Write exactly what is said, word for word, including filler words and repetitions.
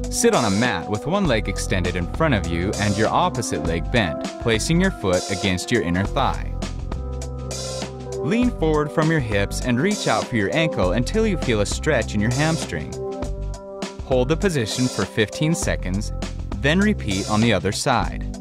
Sit on a mat with one leg extended in front of you and your opposite leg bent, placing your foot against your inner thigh. Lean forward from your hips and reach out for your ankle until you feel a stretch in your hamstring. Hold the position for fifteen seconds, then repeat on the other side.